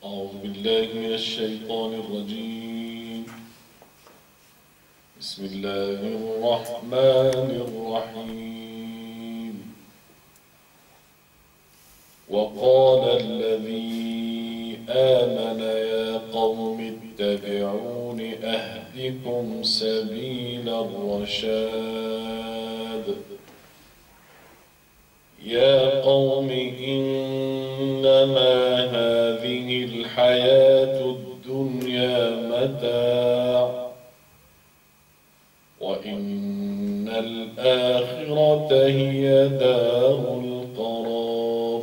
أعوذ بالله من الشيطان الرجيم. بسم الله الرحمن الرحيم. وقال الذي آمن يا قوم اتبعون أهدكم سبيل الرشاد. يا قوم إنما هذه الحياة الدنيا متاع وإن الآخرة هي دار القرار.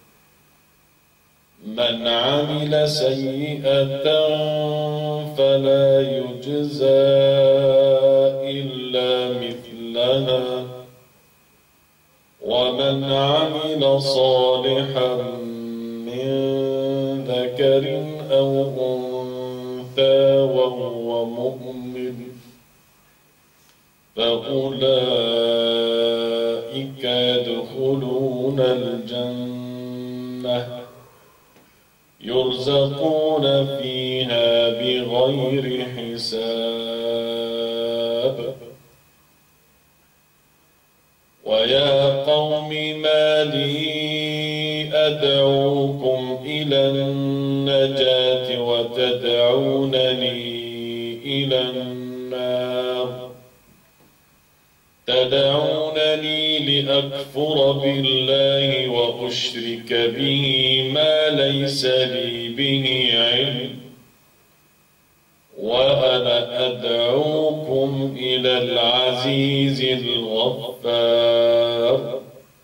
من عمل سيئة فلا يجزى إلا مثلها ومن عمل صالحا من ذكر أو أنثى وهو مؤمن فأولئك يدخلون الجنة يرزقون فيها بغير حساب. ويا قوم ما لي أدعوكم إلى النجاة وتدعونني إلى النار. تدعونني لأكفر بالله وأشرك به ما ليس لي به علم وأنا أدعوكم إلى العزيز الغفار.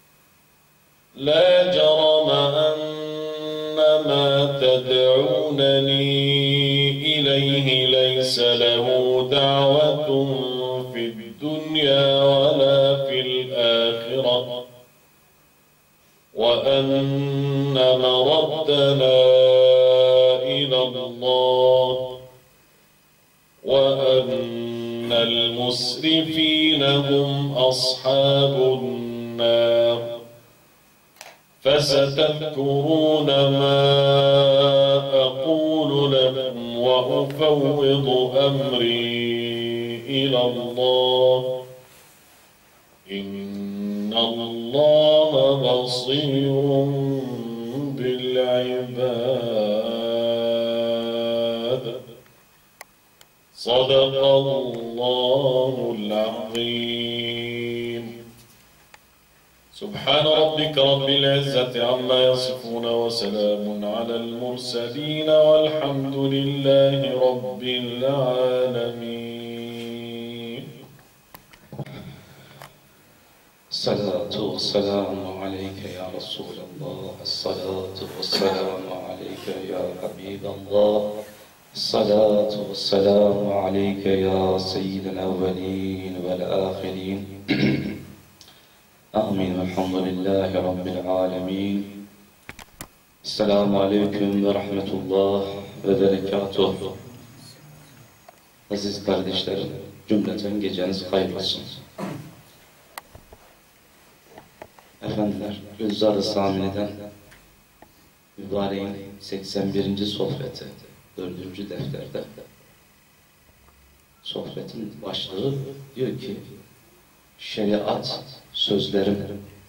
لا جرم أن ما تدعونني إليه ليس له دعوة في الدنيا ولا في الآخرة وأن مردنا إلى الله وأن المسرفين هم أصحاب النار. فستذكرون ما أقول لكم وأفوض أمري إلى الله إن الله بصير بالعباد. صدق الله العظيم. سبحان ربك رب العزة عما يصفون وسلام على المرسلين والحمد لله رب العالمين. الصلاة والسلام عليك يا رسول الله. الصلاة والسلام عليك يا حبيب الله. الصلاة والسلام عليك يا سيد الأولين والآخرين. آمين والحمد لله رب العالمين. السلام عليكم ve rahmetullah ve berekatuh. Aziz kardeşlerim, cümleten geceniz hayırlı olsun. Efendiler, Gülzar-ı Samine'den mübareğin 81. sohbeti, 4. defterde sohbetin başlığı diyor ki şeriat sözlerim,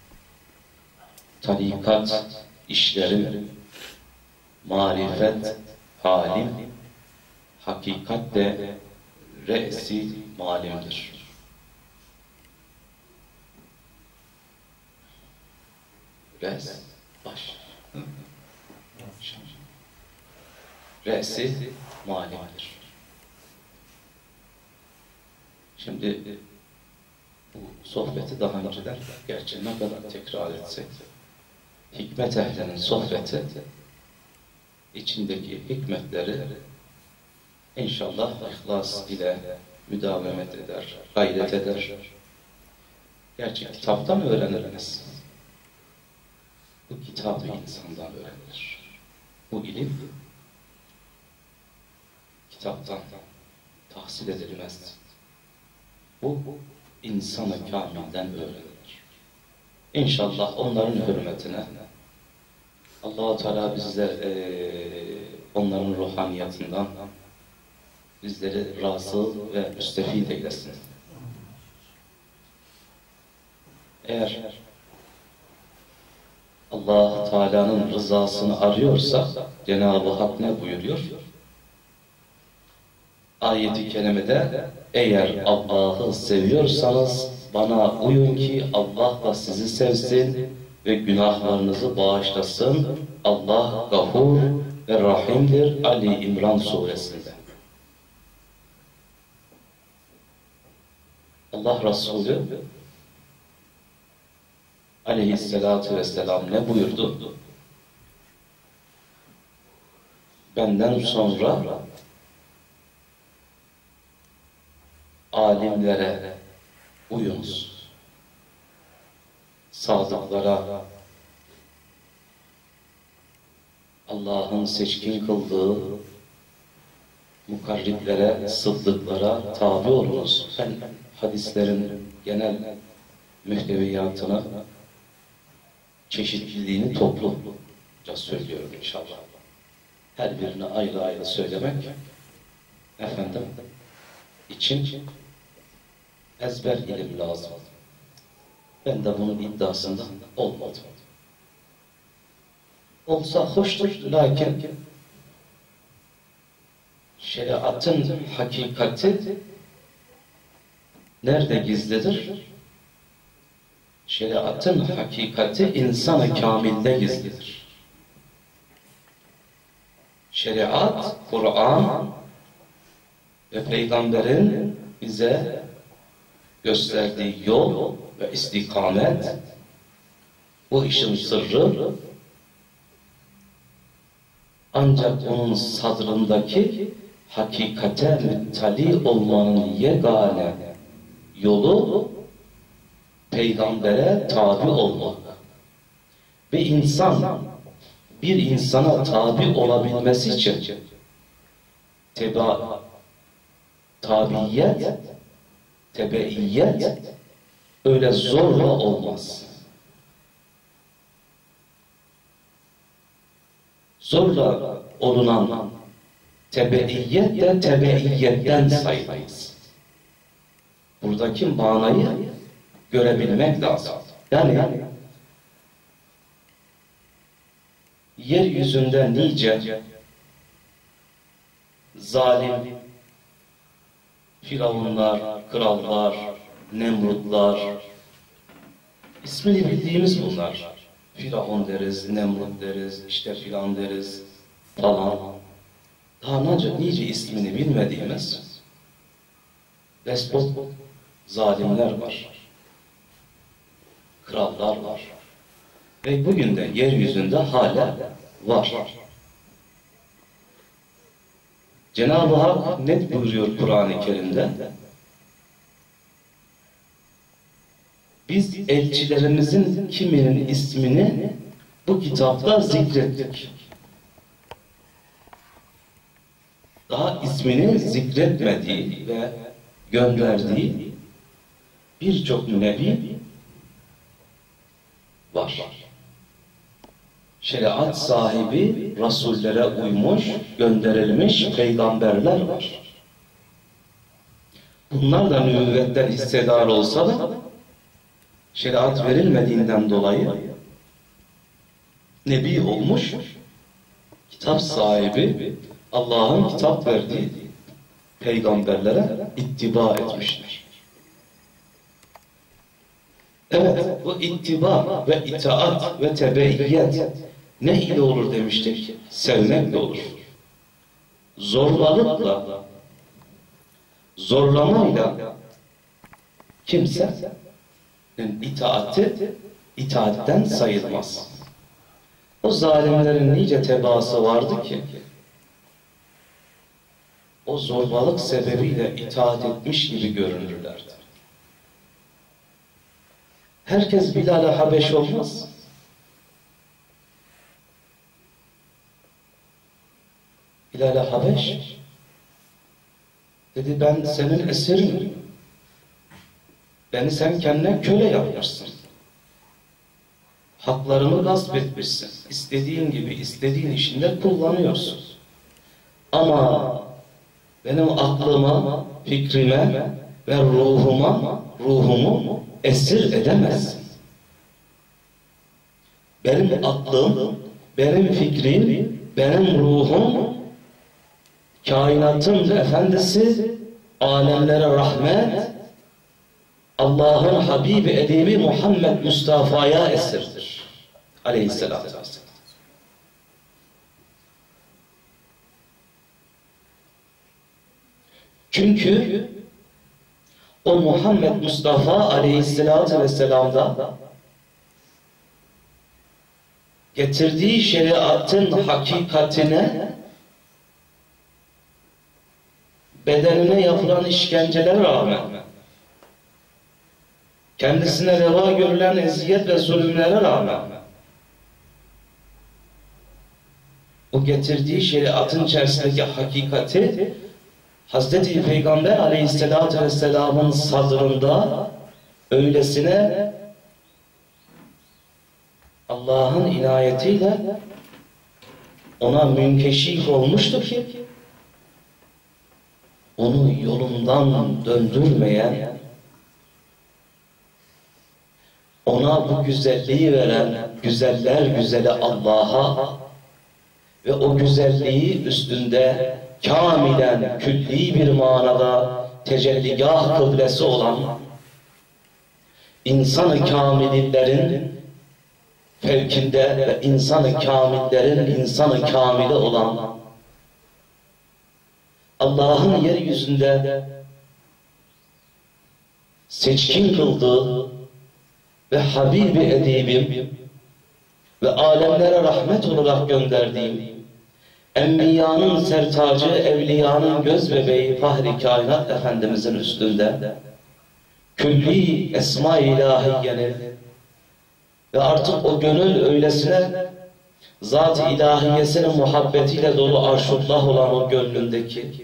tarikat işlerim, marifet halim, hakikat de re'si malimdir. Res, baş. Re'si malimdir. Şimdi bu sohbeti daha önceden gerçi ne kadar tekrar etsek, hikmet ehlinin sohbeti içindeki hikmetleri inşallah ihlas ile müdavemet eder, gayret eder. Gerçi kitaptan öğreniriz. Bu kitabı insandan öğrenilir. Bu ilim kitaptan tahsil edilmez. Bu insan-ı kamilden öğrenilir. İnşallah onların hürmetine Allah-u Teala bizler onların ruhaniyetinden bizleri razı ve müstefid eylesin. Eğer Allah Teala'nın rızasını arıyorsa Cenab-ı Hak ne buyuruyor? Ayet-i kerimede eğer Allah'ı seviyorsanız bana uyun ki Allah da sizi sevsin ve günahlarınızı bağışlasın. Allah Gafur ve Rahim'dir. Ali İmran suresinde. Allah Resulü aleyhissalatu vesselam ne buyurdu? Benden sonra alimlere uyunuz. Sadıklara, Allah'ın seçkin kıldığı mukarriblere, sıddıklara tabi olunuz. Ben hadislerin genel mühteviyatını, çeşitliliğini topluca söylüyorum inşallah. Her birini ayrı ayrı söylemek efendim için ezber ilim lazım. Ben de bunun iddiasında olmadım. Olsa hoştur, lakin şeriatın hakikati nerede gizlidir? Şeriatın hakikati insan-ı kamilde gizlidir. Şeriat, Kur'an ve Peygamber'in bize gösterdiği yol ve istikamet, bu işin sırrı ancak onun sadrındaki hakikate müttali olmanın yegane yolu Peygamber'e tabi olmak. Ve insan bir insana tabi olabilmesi için tabiiyet, tebeiyet öyle zorla olmaz. Zorla olunan tebeiyet de tebeiyetten sayılmaz. Buradaki manayı görebilmek lazım. Yani yeryüzünde nice zalim firavunlar, krallar, Nemrutlar, ismini bildiğimiz bunlar. Firavun deriz, Nemrut deriz, işte filan deriz falan. Daha nice ismini bilmediğimiz despot zalimler var. Krallar var. Ve bugün de yeryüzünde hala var. Cenab-ı Hak net buyuruyor Kur'an-ı Kerim'de. Biz elçilerimizin kiminin ismini bu kitapta zikrettik. Daha ismini zikretmediği ve gönderdiği birçok nebi var. Şeriat sahibi, rasullere uymuş, gönderilmiş peygamberler var. Bunlar da nübüvvetten hissedar olsa da şeriat verilmediğinden dolayı nebi olmuş, kitap sahibi, Allah'ın kitap verdiği peygamberlere ittiba etmişler. Evet, bu ittiba ve itaat ve tebeyyet ne ile olur demiştik? Sevmekle olur. Zorlamakla, zorlamayla kimse itaatten sayılmaz. O zalimlerin nice tebaası vardı ki o zorbalık sebebiyle itaat etmiş gibi görünürlerdi. Herkes Bilal-i Habeş olmaz. Bilal-i Habeş dedi, ben senin esirinim. Beni sen kendine köle yapmışsın. Haklarımı gasp etmişsin. İstediğin gibi, istediğin işinde kullanıyorsun. Ama benim aklıma, fikrime ve ruhumu esir edemezsin. Benim aklım, benim fikrim, benim ruhum, kainatın efendisi, alemlere rahmet, Allah'ın Habibi Edebi Muhammed Mustafa'ya esirdir. Aleyhisselatü vesselam. Çünkü o Muhammed Mustafa Aleyhisselatü Vesselam'da getirdiği şeriatın hakikatine, bedenine yapılan işkencelere rağmen, kendisine reva görülen eziyet ve zulümlere rağmen, o getirdiği şeriatın içerisindeki hakikati Hazreti Peygamber Aleyhisselatü Vesselam'ın sadrında öylesine Allah'ın inayetiyle ona münkeşif olmuştu ki onu yolundan döndürmeyen, ona bu güzelliği veren güzeller güzeli Allah'a ve o güzelliği üstünde kamilen, külli bir manada tecelligâh kıblesi olan insan-ı kamilillerin fevkinde ve insan-ı kamillerin insan-ı kamili olan Allah'ın yeryüzünde seçkin kıldığı ve Habibi Edibim ve alemlere rahmet olarak gönderdiğim Enbiyanın sertacı, evliyanın göz bebeği Fahri Kainat Efendimizin üstünde külli esma-i ilahiyenin ve artık o gönül öylesine zat-ı ilahiyesinin muhabbetiyle dolu arşullah olan o gönlündeki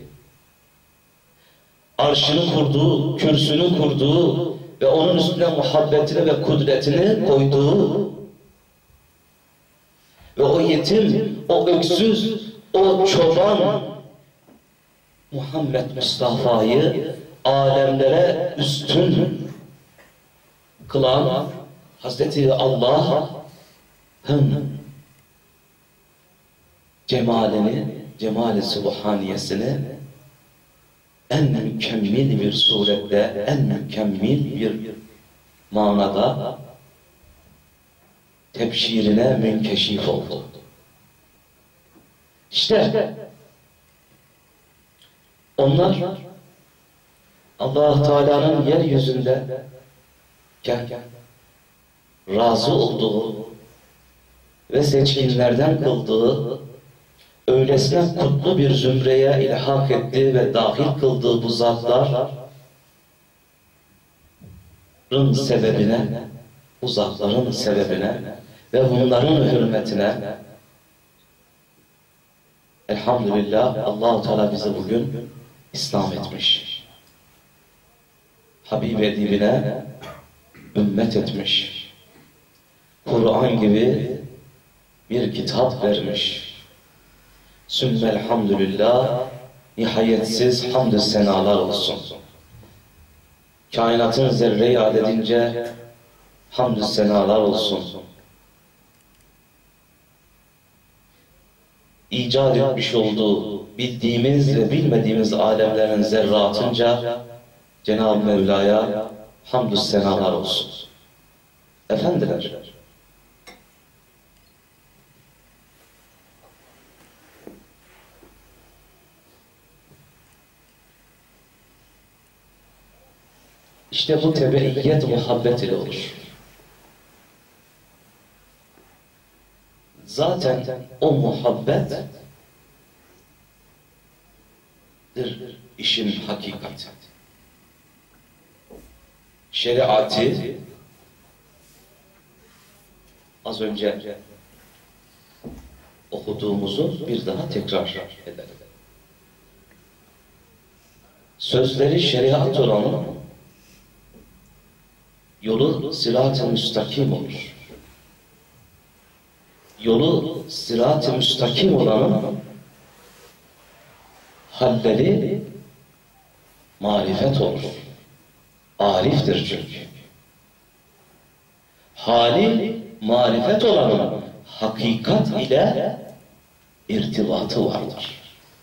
arşını kurduğu, kürsünü kurduğu ve onun üstüne muhabbetini ve kudretini koyduğu ve o yetim, o öksüz, o çoban Muhammed Mustafa'yı alemlere üstün kılan Hazreti Allah'ın cemalini, cemali subhaniyesini en mükemmel bir surette, en mükemmel bir manada tebşirine münkeşif oldu. İşte onlar Allah Teala'nın yeryüzünde razı olduğu ve seçkinlerden kıldığı öylesine kutlu bir zümreye ilhak ettiği ve dahil kıldığı bu zatların sebebine, bu zatların sebebine ve bunların hürmetine elhamdülillah Allah-u Teala bizi bugün İslam etmiş. Habib edibine ümmet etmiş. Kur'an gibi bir kitap vermiş. Sümməlhamdülillah, nihayetsiz hamd-ı senalar olsun. Kainatın zerre-i adedince hamd-ı senalar olsun. İcat etmiş olduğu bildiğimiz ve bilmediğimiz alemlerin zerratınca Cenab-ı Mevla'ya hamd-ı senalar olsun. Efendiler, İşte bu tebeyyet muhabbet ile olur. Zaten o muhabbettir işin hakikati. Şeriatı az önce okuduğumuzu bir daha tekrar edelim. Sözleri şeriat olanın yolu sırat-ı müstakim olur. Yolu sırat-ı müstakim olanın halleri marifet olur. Ariftir çünkü. Hali marifet olanın hakikat ile irtibatı vardır.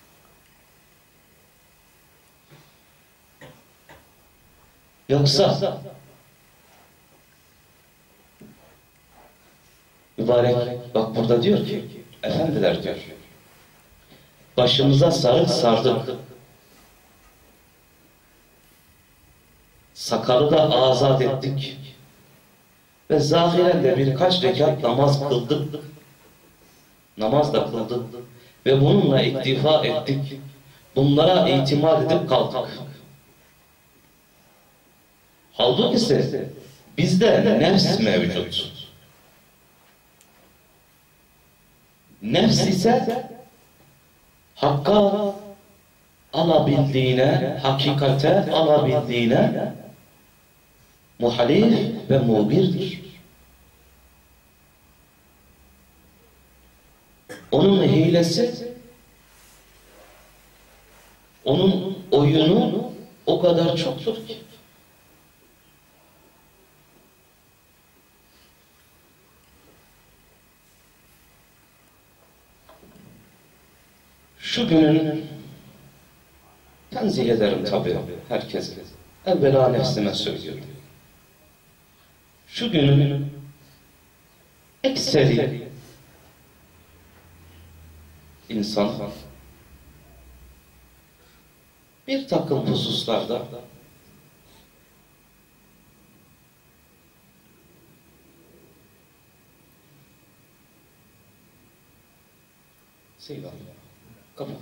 Yoksa mübarek bak burada diyor ki, efendiler diyor, başımıza sarık sardık, sakalı da azat ettik ve zahiren de birkaç rekat namaz kıldık, namaz da kıldık ve bununla iktifa ettik, bunlara itimat edip kaldık. Halbuki ise bizde nefs mevcut. Nefs ise hakka alabildiğine, hakikate alabildiğine muhalif ve mubirdir. Onun hilesi, onun oyunu o kadar çoktur ki. Şu günün, tenzih ederim tabii herkese, evvela nefsime söylüyorum. Şu günün ekseri insan bir takım hususlarda Seylan kapat.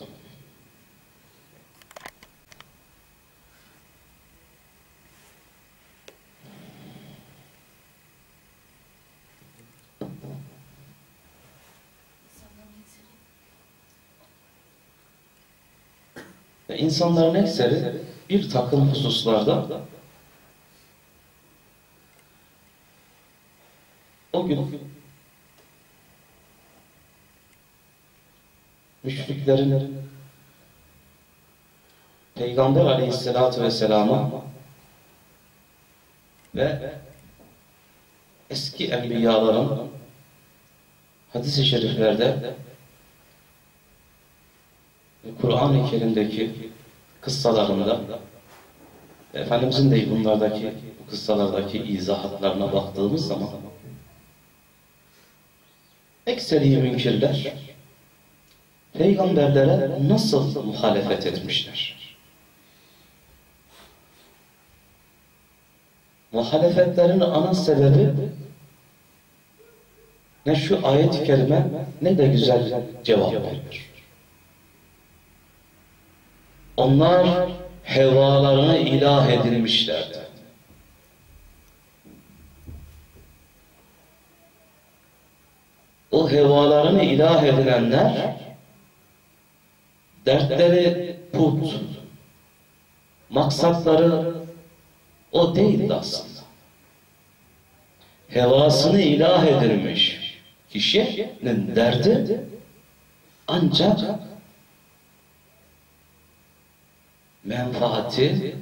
İnsanların ekseri bir takım hususlarda o gün müşriklerin Peygamber Aleyhisselatü Vesselam'a ve eski enbiyaların hadis-i şeriflerde Kur'an-ı Kerim'deki kıssalarında Efendimizin de bunlardaki bu kıssalardaki izahatlarına baktığımız zaman ekseri münkirler peygamberlere nasıl muhalefet etmişler? Muhalefetlerin ana sebebi ne şu ayet-i kerime ne de güzel cevap veriyor. Onlar hevalarını ilah edinmişlerdi. O hevalarını ilah edinenler dertleri put, maksatları o değildi aslında. Hevasını ilah edilmiş kişinin derdi ancak menfaati,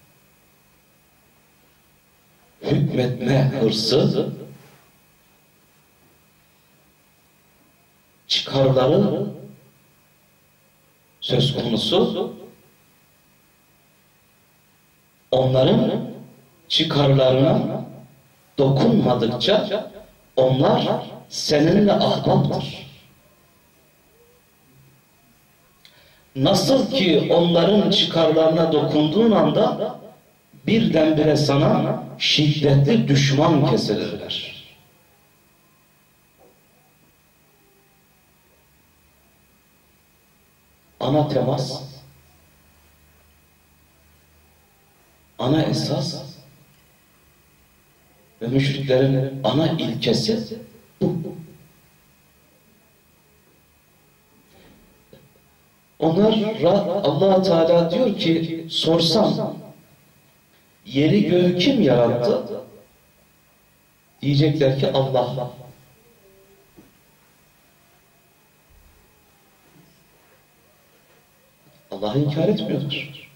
hükmetme hırsı, çıkarları söz konusu, onların çıkarlarına dokunmadıkça onlar seninle ahbaptır. Nasıl ki onların çıkarlarına dokunduğun anda birdenbire sana şiddetli düşman kesilirler. Ana temas, ana esas ve müşriklerin ana ilkesi bu. Onlara Allah Teala diyor ki sorsam yeri göğü kim yarattı? Diyecekler ki Allah. Allah'ı inkar etmiyorlar.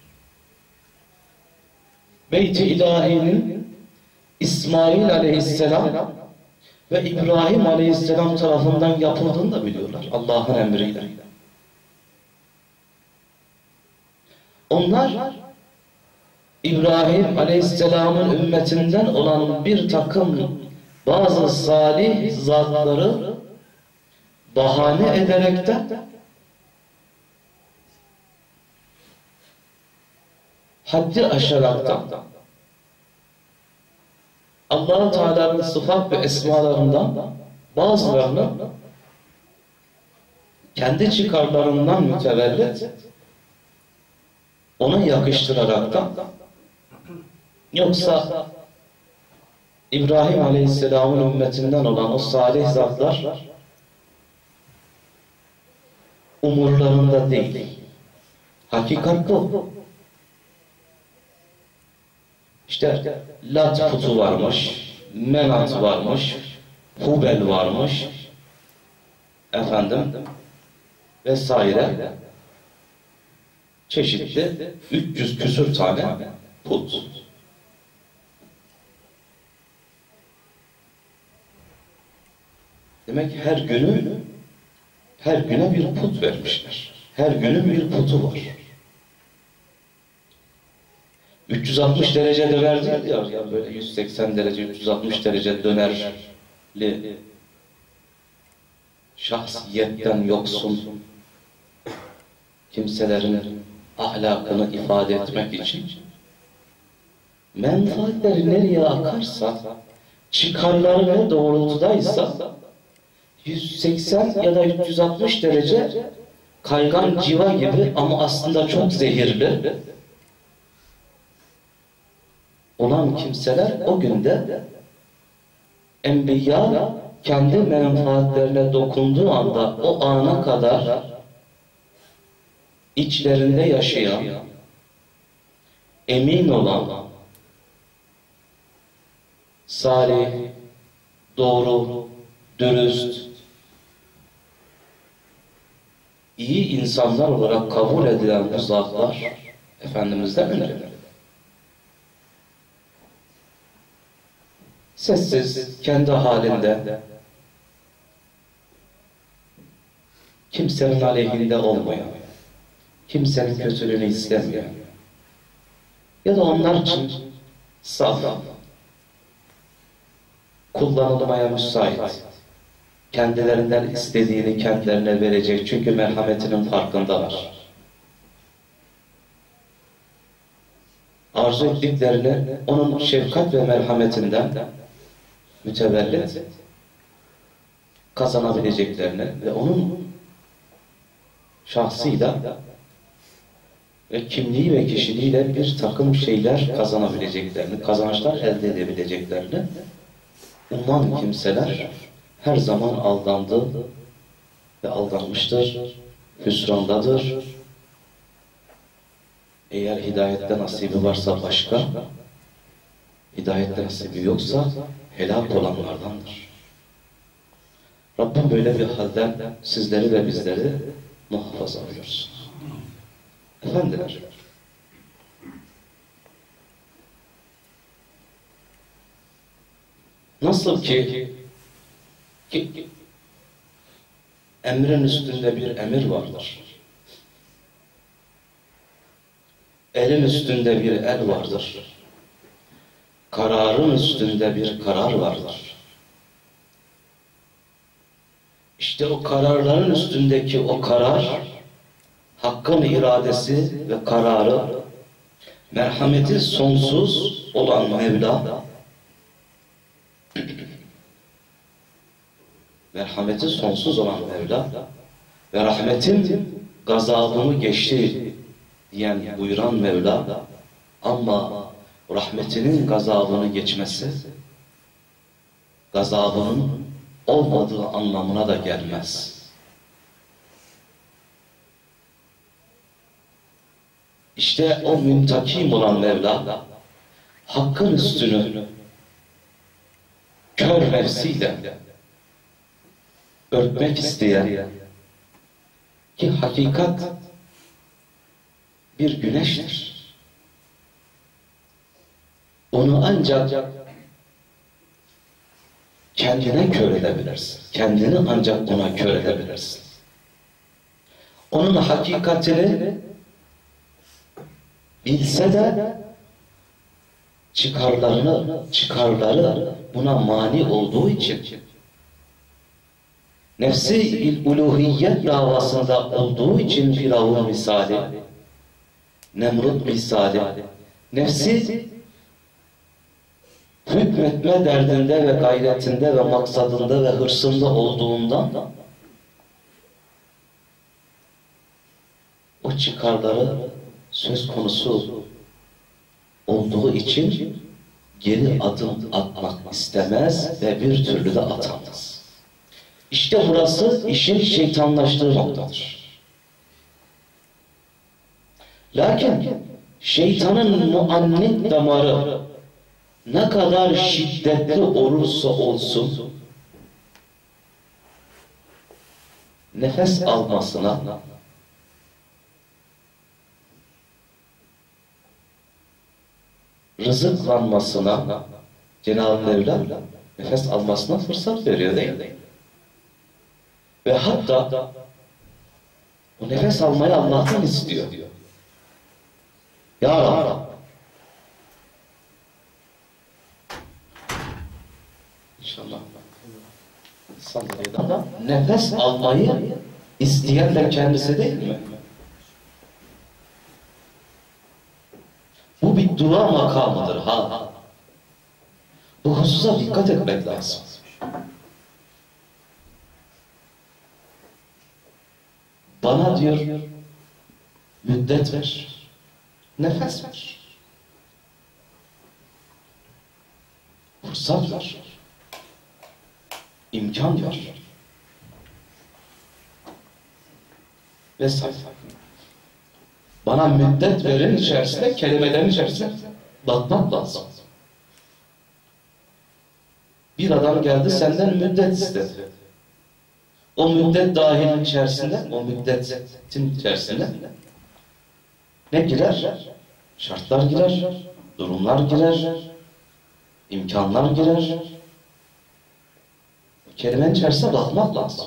Beyt-i İlahi'nin İsmail Aleyhisselam ve İbrahim Aleyhisselam tarafından yapıldığını da biliyorlar. Allah'ın emriyle. Onlar İbrahim Aleyhisselam'ın ümmetinden olan bir takım bazı salih zatları bahane ederekten haddi aşaraktan Allah-u Teala'nın sıfat ve esmalarından bazılarını kendi çıkarlarından mütevellit ona yakıştıraraktan, yoksa İbrahim Aleyhisselam'ın ümmetinden olan o salih zatlar umurlarında değil. Hakikat bu. İşte Lat putu varmış, Menat varmış, Hubel varmış, efendim vesaire çeşitli 300 küsur tane put. Demek her güne bir put vermişler. Her günün bir putu var. 360 derece döner diyor ya, böyle 180 derece, 360 derece dönerli şahsiyetten yoksun kimselerin ahlakını ifade etmek için menfaatleri nereye akarsa, çıkarları ne doğrultudaysa 180 ya da 360 derece kaygan civa gibi ama aslında çok zehirli olan kimseler o günde enbiya kendi menfaatlerine dokunduğu anda o ana kadar içlerinde yaşayan, emin olan, salih, doğru, dürüst, iyi insanlar olarak kabul edilen bu zatlar Efendimiz'den önce. Sessiz, kendi halinde, kimsenin aleyhinde olmayan, kimsenin kötülüğünü istemiyor. Ya da onlar için saf, kullanılmaya müsait, kendilerinden istediğini kendilerine verecek, çünkü merhametinin farkındalar. Arzu ettiklerini onun şefkat ve merhametinden mütevellit kazanabileceklerini ve onun şahsıyla ve kimliği ve kişiliğiyle bir takım şeyler kazanabileceklerini, kazançlar elde edebileceklerini uman kimseler her zaman aldandı ve aldanmıştır, hüsrandadır. Eğer hidayette nasibi varsa başka, hidayette nasibi yoksa helak olanlardandır. Rabbim böyle bir halden sizleri ve bizleri muhafaza buyursun. Efendiler, nasıl ki emrin üstünde bir emir vardır, elin üstünde bir el vardır, kararın üstünde bir karar vardır. İşte o kararların üstündeki o karar, Hakk'ın iradesi ve kararı, merhameti sonsuz olan Mevla, merhameti sonsuz olan Mevla ve rahmetin gazabını geçti diyen, buyuran Mevla, ama rahmetinin gazabını geçmesi, gazabının olmadığı anlamına da gelmez. İşte o müntakim olan Mevla, Hakk'ın üstünü kör nefsiyle örtmek isteyen, ki hakikat bir güneştir. Onu ancak kendine kör edebilirsin. Kendini ancak ona kör edebilirsin. Onun hakikatini bilse de çıkarları buna mani olduğu için nefsi uluhiyet davasında olduğu için Firavun misali, Nemrut misali, nefsi hükmetme derdinde ve gayretinde ve maksadında ve hırsında olduğundan o çıkarları söz konusu olduğu için geri adım atmak istemez ve bir türlü de atamaz. İşte burası işin şeytanlaştığı noktadır. Lakin şeytanın muannet damarı ne kadar şiddetli olursa olsun nefes almasına, rızıklanmasına Cenab-ı Mevla nefes almasına fırsat veriyor değil mi? Ve hatta o nefes almayı Allah'tan istiyor. Ya Rabbi, İnşallah sandalyeden nefes almayı isteyen de kendisi değil mi? Bu bir dua makamıdır ha. Bu hususa dikkat etmek lazım. Bana diyor müddet ver, nefes ver, fırsat ver, imkan ver vesaire. Bana müddet verin içerisinde, kelimelerin içerisinde bakmak lazım. Bir adam geldi senden müddet istedi. O müddet dahilin içerisinde, o müddetin içerisinde ne girer? Şartlar girer, durumlar girer, imkanlar girer. Kelimenin içerisine bakmak lazım.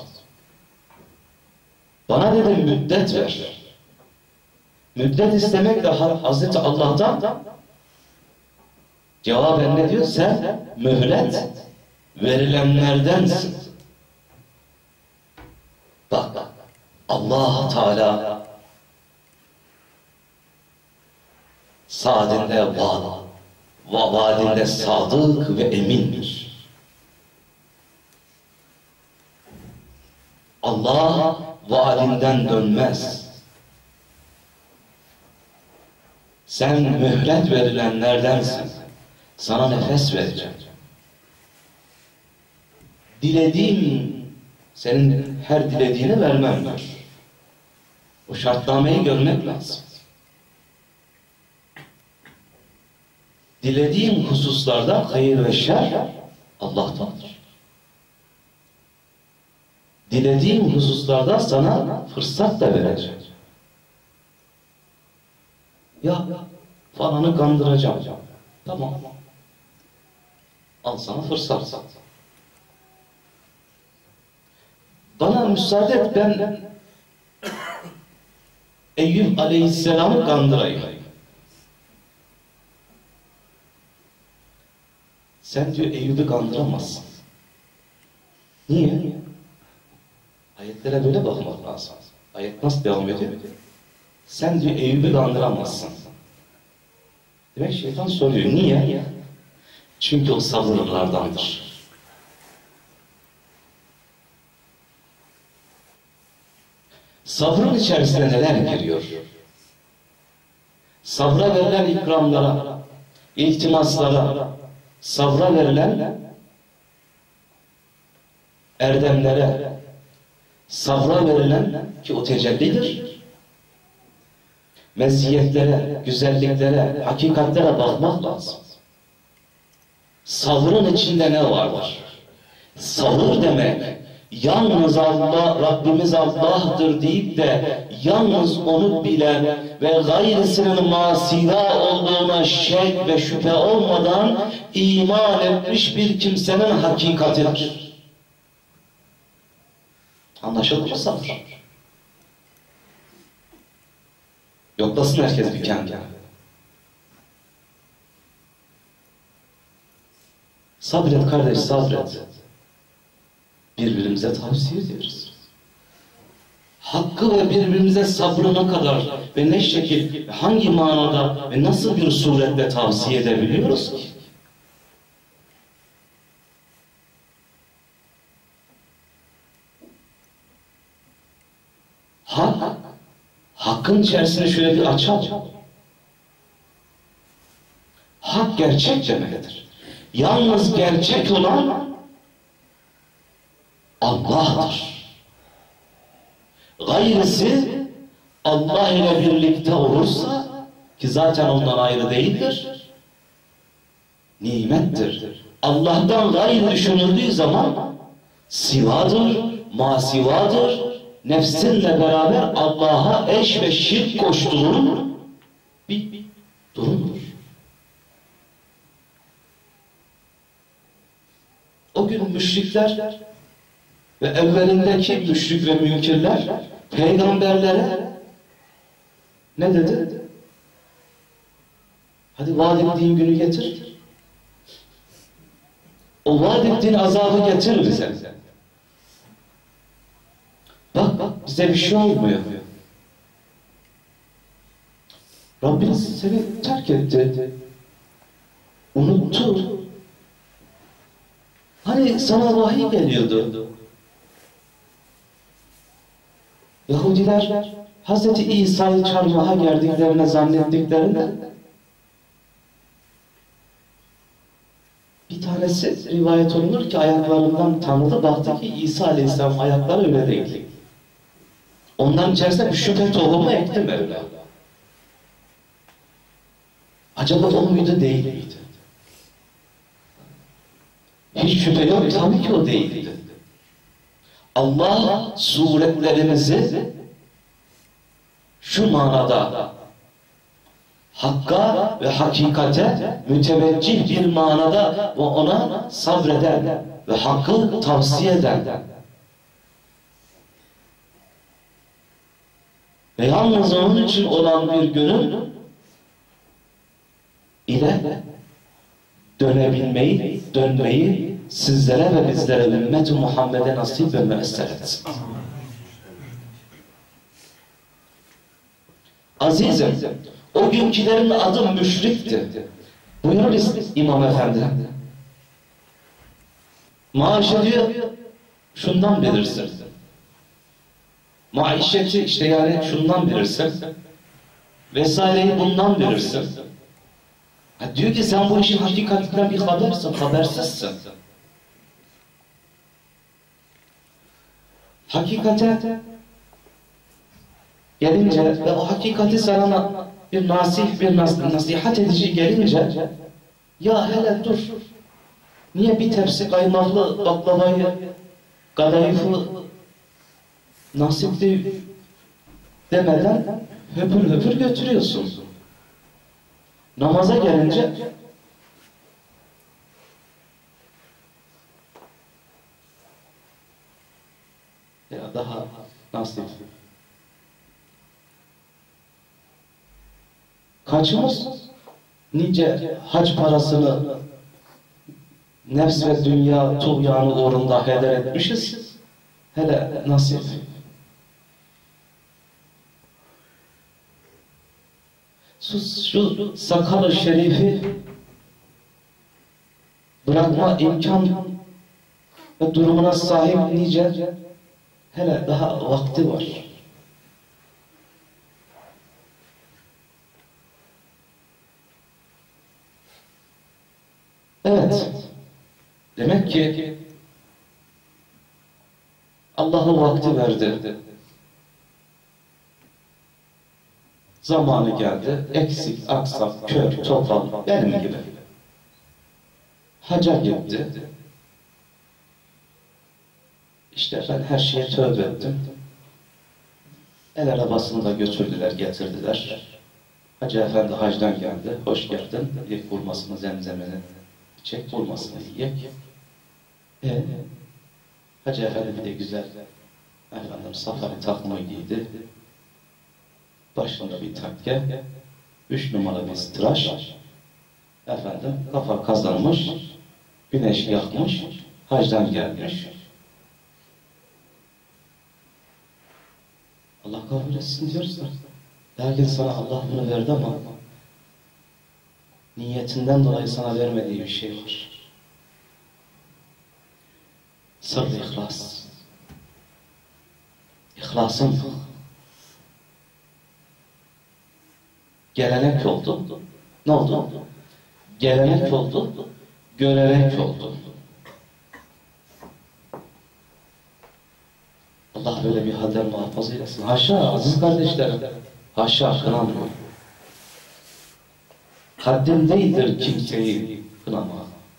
Bana dedi müddet ver. Müddet istemek de Hazreti Allah'tan cevaben ne diyor? Sen mühlet verilenlerdensin. Bak Allah Teala saadinde vaadinde sadık ve emindir. Allah vaadinden dönmez. Sen mühlet verilenlerdensin. Sana nefes vereceğim. Dilediğim senin her dilediğini vermem diyor. O şartnameyi görmek lazım. Dilediğim hususlarda hayır ve şer Allah'tandır. Dilediğim hususlarda sana fırsat da vereceğim. Ya falanı kandıracağım. Tamam. Al sana fırsat. Bana müsaade et ben Eyüp Aleyhisselam'ı kandırayım. Sen diyor Eyüp'ü kandıramazsın. Niye? Ayetlere böyle bakmak lazım. Ayet nasıl devam ediyor? Sen diyor Eyüp'ü kandıramazsın. Demek şeytan soruyor. Niye? Çünkü o sabırlardandır. Sabrın içerisinde neler giriyor? Sabra verilen ikramlara, iltimaslara, sabra verilen erdemlere, sabra verilen ki o tecellidir, meziyetlere, güzelliklere, hakikatlere bakmak lazım. Sabrın içinde ne vardır? Sabır demek, yalnız Allah, Rabbimiz Allah'tır deyip de yalnız onu bilen ve gayrısının masira olduğuna şek ve şüphe olmadan iman etmiş bir kimsenin hakikatidir. Anlaşıldı mı sabır? Yoklasın herkes bir kendine. Sabret kardeş, sabret. Birbirimize tavsiye ediyoruz. Hakkı ve birbirimize sabrına kadar ve ne şekil, hangi manada ve nasıl bir suretle tavsiye edebiliyoruz ki? Hakkın içerisine şöyle bir açalım. Hak gerçek demektir. Yalnız gerçek olan Allah'tır. Gayrısı Allah ile birlikte olursa, ki zaten ondan ayrı değildir, nimettir. Allah'tan gayrı düşünüldüğü zaman sivadır, masivadır, nefsinle beraber Allah'a eş ve şirk koştuğun bir durumdur. O gün müşrikler ve evvelindeki müşrik ve münkirler peygamberlere ne dedi? Hadi vaat ettiğin günü getir. O vaat ettiğin azabı getir bize. Bak bize bir şey olmuyor. Rabbiniz seni terk etti. Unuttu. Hani sana vahiy geliyordu. Yahudiler Hz. İsa'yı çarmıha gerdiklerine zannettiklerinde bir tanesi rivayet olunur ki ayaklarından tanıdı, baktı ki İsa Aleyhisselam ayakları öyle değil. Onların içerisinde bir şüphe tohumu ekti Mevla. Acaba o muydu, değil miydi? Hiç şüphe yok, tabii ki o değildi. Allah suretlerimizi şu manada hakka ve hakikate müteveccih bir manada ve ona sabreden ve hakkı tavsiye eden ve yalnız onun için olan bir gönül ile dönmeyi sizlere ve bizlere ümmet-i Muhammed'e nasip ve müessir etsin. Azizim, o günkülerin adı müşrikti. Buyurur İmam Efendi. Maaşı diyor, şundan bilirsin. Maişeti işte yani şundan bilirsin. Vesaireyi bundan bilirsin. Diyor ki sen bu işin hakikatinden bir habersin, habersizsin. Hakikate gelince ve o hakikati sana bir nasih, bir nasihat edici gelince ya hele dur, niye bir tepsi kaymaklı baklavayı, kadayıfı nasipli demeden höpür höpür götürüyorsun. Namaza gelince ya daha nasıl? Kaçımız nice hac parasını nefs ve dünya tuğyanı uğrunda heder etmişiz. Hele nasip. Şu sakal-ı şerifi bırakma imkan ve durumuna sahip nice hele daha vakti var. Evet. Demek ki Allah'a vakti verdi. Zamanı geldi. Eksik, aksak, kör, topal, benim gibi. Hacca gitti. İşte ben her şeye tövbe ettim. El arabasını da götürdüler, getirdiler. Hacı Efendi hacdan geldi. Hoş geldin. Bir kurmasını, zemzemini çek, kurmasını yiyek. Hacı Efendi bir de güzel efendim safari takmayı giydi. Başında bir takke, 3 numara bir tıraş. Efendim kafa kazanmış, güneş yakmış, hacdan gelmiş. Allah kabul etsin diyoruz da. Lakin sana Allah bunu verdi ama niyetinden dolayı sana vermediği bir şey var. Sırrı ihlas. İhlasın gelenek oldu. Ne oldu? Gelenek oldu, görenek oldu. Allah böyle bir halden muhafaza eylesin. Haşa aziz kardeşlerim. Haşa kınamıyor. Haddim değildir kimseyi kınama.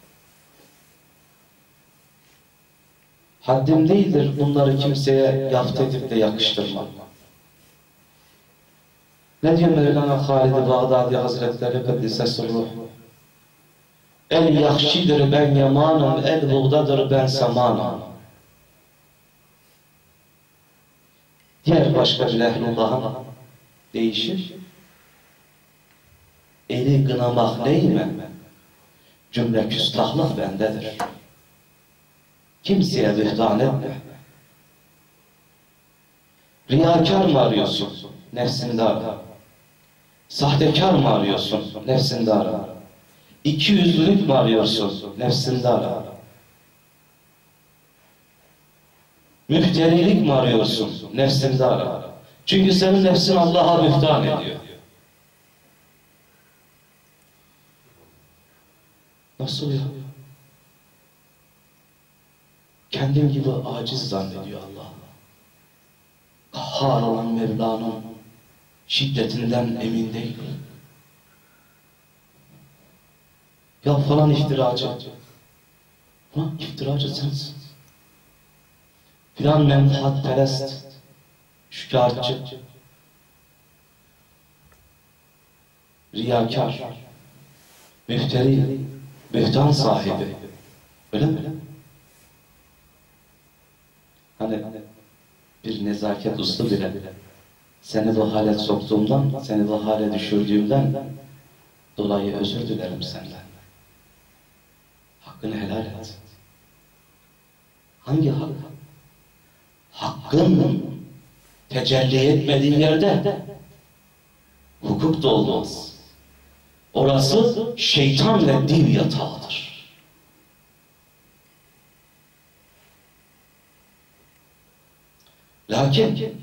Haddim değildir bunları kimseye yaft edip de yakıştırma. Ne diyor Mevlana Halid-i Bağdadi Hazretleri Kuddisesi Ruh? El yakşidir ben yamanım, el buğdadır ben samanım. Diğer başka bir ehlullah'ın değişir. Eli gınamak neyime? Cümle küstahlık bendedir. Kimseye bühtan etme. Riyakar mı arıyorsun? Nefsinde ara. Sahtekar mı arıyorsun? Nefsinde ara. İkiyüzlülük mü arıyorsun? Nefsinde ara. Müfterilik mi arıyorsun? Nefsinde ara. Çünkü senin nefsin Allah'a bühtan ediyor. Nasıl ya? Kendim gibi aciz zannediyor Allah. Kahhar olan Mevla'nın şiddetinden emin değil. Ya falan iftiracı. Ha, iftiracı sensin. Filan menfaatperest, şikayetçi, riyakar, müfteri, bühtan sahibi. Öyle mi? Hani bir nezaket uslu bile seni bu hale soktuğumdan, seni bu hale düşürdüğümden dolayı özür dilerim senden. Hakkını helal et. Hangi hak? Hakkın tecelli etmediği yerde hukuk da olmaz. Orası şeytan ve div yatağıdır. Lakin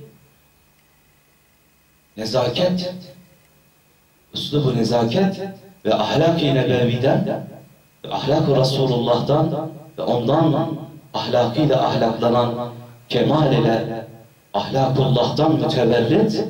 nezaket, üslubu nezaket ve ahlak-ı nebeviden ve ahlak-ı Resulullah'tan ve ondan ahlakıyla ahlaklanan kemal ile ahlakullah'tan mütevellit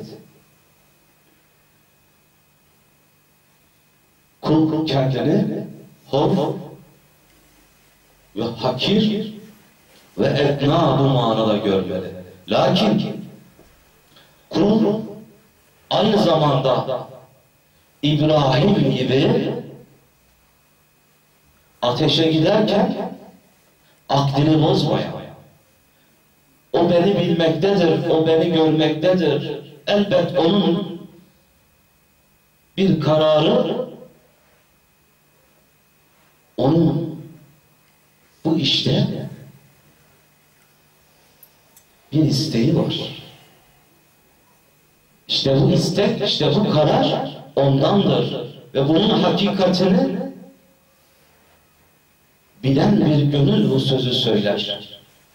kul kendini hor ve hakir ve etna bu manada görmeli. Lakin kul aynı zamanda İbrahim gibi ateşe giderken aklını bozmaya, o beni bilmektedir, o beni görmektedir. Elbet onun bir kararı, onun bu işte bir isteği var. İşte bu istek, işte bu karar ondandır. Ve bunun hakikatini bilen bir gönül bu sözü söyler.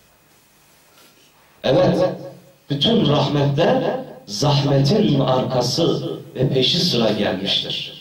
Evet, bütün rahmetler zahmetin arkası ve peşi sıra gelmiştir.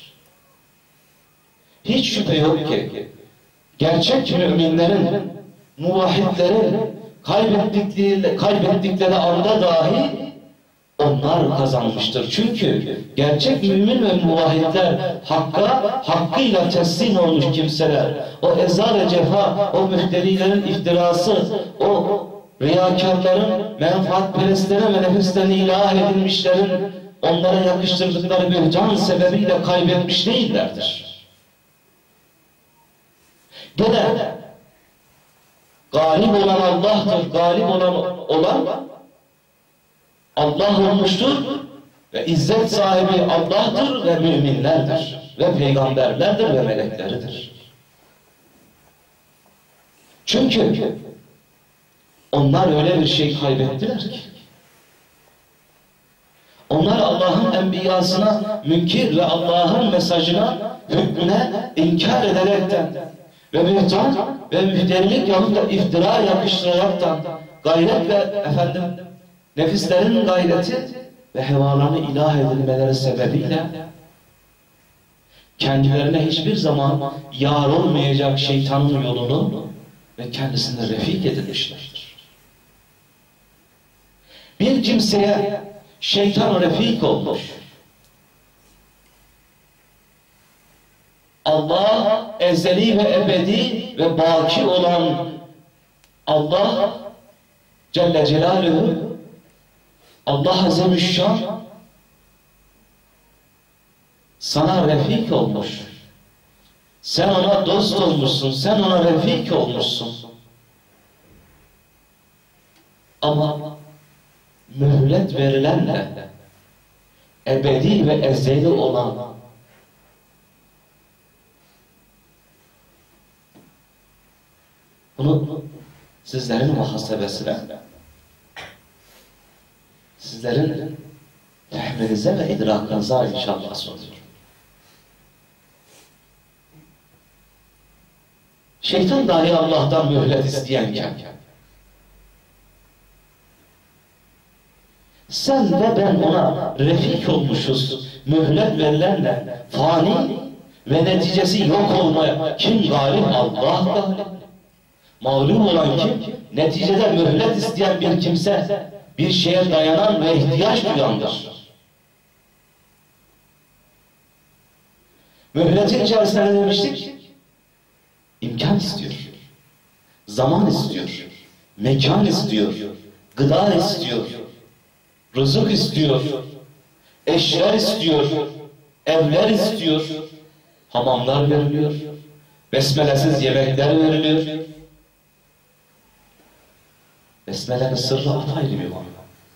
Hiç şüphe yok ki gerçek müminlerin, muvahhidlerin kaybettikleri anda dahi onlar kazanmıştır. Çünkü gerçek mümin ve muvahhidler hakkıyla teslim olmuş kimseler. O ezar-ı cefa, o müfterilerin iftirası, o riyakarların, menfaatperestlere ve nefislerine ilah edilmişlerin onlara yakıştırdıkları bir can sebebiyle kaybetmiş değillerdir. Gene galip olan Allah'tır, galip olan Allah olmuştur ve izzet sahibi Allah'tır ve müminlerdir ve peygamberlerdir ve melekleridir. Çünkü onlar öyle bir şey kaybettiler ki onlar Allah'ın enbiyasına münkir ve Allah'ın mesajına, hükmüne inkar ederekten ve bühtan ve müfterilik yapıp da iftira yakıştıraraktan gayret ve nefislerin gayreti ve hevalarını ilah edilmeleri sebebiyle kendilerine hiçbir zaman yar olmayacak şeytanın yolunu ve kendisine refik edilmişlerdir. Bir kimseye şeytan refik olmuş. Allah ezeli ve ebedi ve baki olan Allah Celle Celaluhu, Allah Azimüşşan sana refik olmuş. Sen ona dost olmuşsun, sen ona refik olmuşsun. Ama mühlet verilenle ebedi ve ezeli olan bunu sizlerin muhasebesine, sizlerin fehminize ve idrakınıza inşallah sunuyorum. Şeytan dahi Allah'tan mühlet isteyenken sen ve ben ona refik olmuşuz, mühlet verilenle fani ve neticesi yok olmaya kim galip? Allah galip. Mağlup olan kim? Neticede mühlet isteyen bir kimse, bir şeye dayanan ve ihtiyaç duyandır. Mühletin içerisinde demiştik? İmkan istiyor, zaman istiyor, mekan istiyor, gıda istiyor, rızık istiyor, eşler istiyor, evler istiyor, hamamlar veriliyor, besmelesiz yemekler veriliyor. Besmele'nin sırrı apayrı bir konu.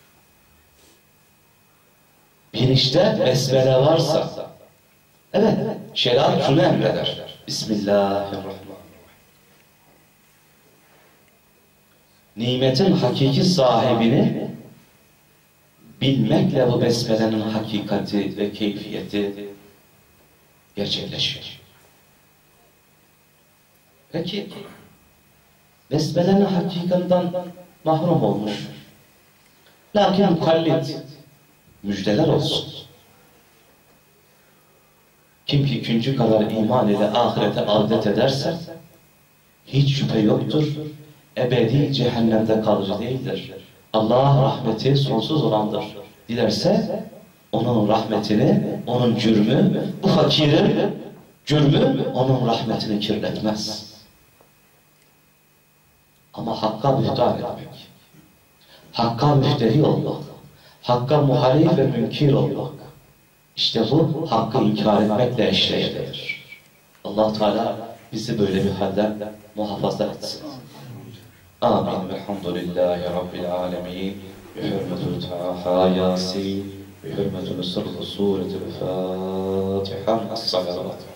Bir işte besmele varsa, evet, şeriat şunu emreder. Bismillahirrahmanirrahim. Nimetin hakiki sahibini bilmekle bu besmelenin hakikati ve keyfiyeti gerçekleşiyor. Peki, besmelenin hakikatinden mahrum olmuş. Lakin mukallit, müjdeler olsun. Kim ki küncü kadar iman ile ahirete avdet ederse, hiç şüphe yoktur, ebedi cehennemde kalıcı değildir. Allah rahmeti sonsuz olandır. Dilerse, onun rahmetini, onun cürmü, bu fakirin cürmü, onun rahmetini kirletmez. Ama hakka mühtar etmek, hakka müfteri olmak, hakka muhalif ve münkir olmak, işte bu hakkı inkar etmekle eşdeğerdir. Allah Teala bizi böyle bir halden muhafaza etsin. Amin. Velhamdülillahi Rabbil alemin. Bi hürmetul Taha Yasin. Bi hürmetul Sırrı Suretul Fatiha. As-salavat.